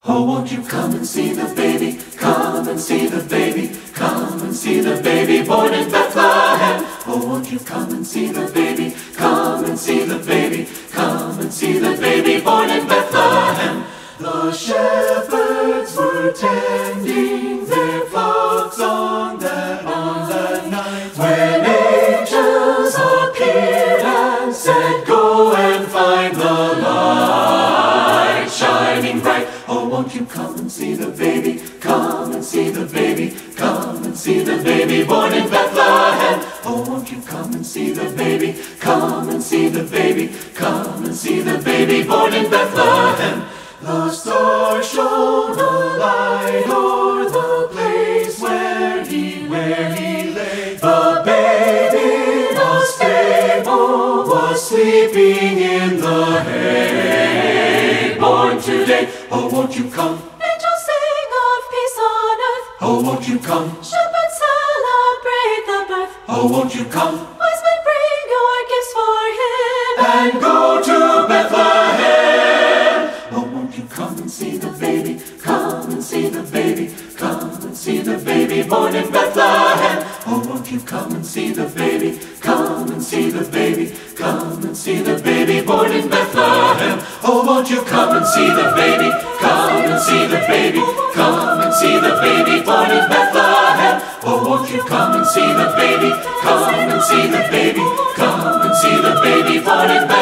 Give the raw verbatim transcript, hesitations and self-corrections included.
Oh, won't you come and see the baby, come and see the baby, come and see the baby born in Bethlehem. Oh, won't you come and see the baby, come and see the baby, come and see the baby born in Bethlehem. The shepherds were tending their flocks on that, on that night, when angels appeared and said, go and find the light shining bright. Oh, won't you come and see the baby, come and see the baby, come and see the baby born in Bethlehem. Oh, won't you come and see the baby, come and see the baby, come and see the baby born in Bethlehem. The star shone a light o'er the place where he, where he lay. The baby in a stable was sleeping in the hay. Born today, oh, won't you come? Angels sing of peace on earth. Oh, won't you come? Shepherds celebrate the birth. Oh, won't you come? Wise men bring your gifts for him. And go to Bethlehem. Oh, won't you come and see the baby, come and see the baby, come and see the baby born in Bethlehem. Oh, won't you come and see the baby, come and see the baby, come and see the baby born in Bethlehem. Oh, won't you come and see the baby, come and see the baby, come and see the baby born in Bethlehem. Oh, won't you come and see the baby, come and see the baby, come and see the baby born in Bethlehem.